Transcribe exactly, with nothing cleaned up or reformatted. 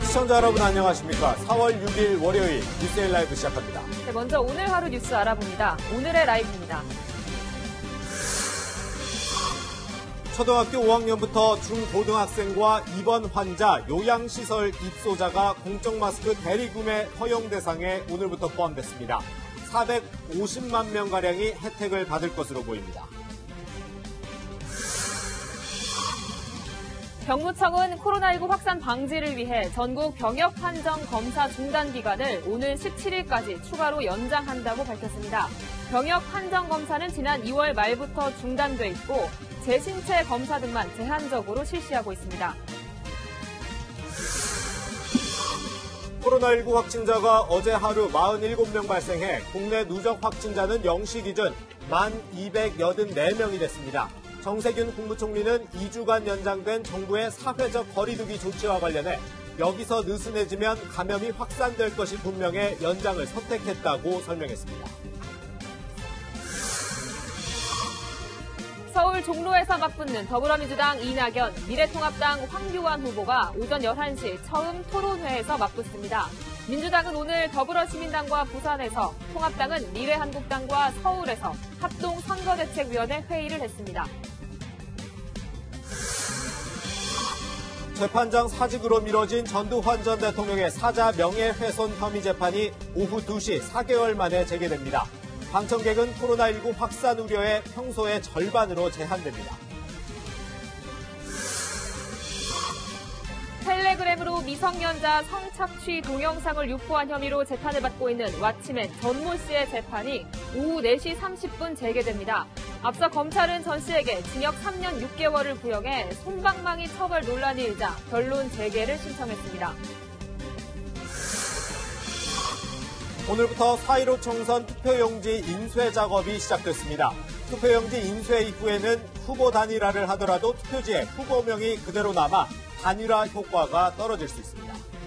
시청자 여러분 안녕하십니까. 사월 육일 월요일 뉴스에이 라이브 시작합니다. 네, 먼저 오늘 하루 뉴스 알아봅니다. 오늘의 라이브입니다. 초등학교 오 학년부터 중고등학생과 입원 환자, 요양시설 입소자가 공적 마스크 대리구매 허용 대상에 오늘부터 포함됐습니다. 사백오십만 명가량이 혜택을 받을 것으로 보입니다. 병무청은 코로나십구 확산 방지를 위해 전국 병역 판정 검사 중단 기간을 오늘 십칠일까지 추가로 연장한다고 밝혔습니다. 병역 판정 검사는 지난 이월 말부터 중단돼 있고 재신체 검사 등만 제한적으로 실시하고 있습니다. 코로나십구 확진자가 어제 하루 사십칠 명 발생해 국내 누적 확진자는 영 시 기준 만 이백팔십사 명이 됐습니다. 정세균 국무총리는 이 주간 연장된 정부의 사회적 거리두기 조치와 관련해 여기서 느슨해지면 감염이 확산될 것이 분명해 연장을 선택했다고 설명했습니다. 서울 종로에서 맞붙는 더불어민주당 이낙연, 미래통합당 황교안 후보가 오전 열한 시 처음 토론회에서 맞붙습니다. 민주당은 오늘 더불어시민당과 부산에서, 통합당은 미래한국당과 서울에서 합동선거대책위원회 회의를 했습니다. 재판장 사직으로 미뤄진 전두환 전 대통령의 사자 명예훼손 혐의 재판이 오후 두 시 사 개월 만에 재개됩니다. 방청객은 코로나십구 확산 우려에 평소의 절반으로 제한됩니다. 텔레그램으로 미성년자 성착취 동영상을 유포한 혐의로 재판을 받고 있는 왓치맨 전모 씨의 재판이 오후 네 시 삼십 분 재개됩니다. 앞서 검찰은 전 씨에게 징역 삼 년 육 개월을 구형해 솜방망이 처벌 논란이 일자 변론 재개를 신청했습니다. 오늘부터 사 일오 총선 투표용지 인쇄 작업이 시작됐습니다. 투표용지 인쇄 이후에는 후보 단일화를 하더라도 투표지에 후보명이 그대로 남아 단일화 효과가 떨어질 수 있습니다.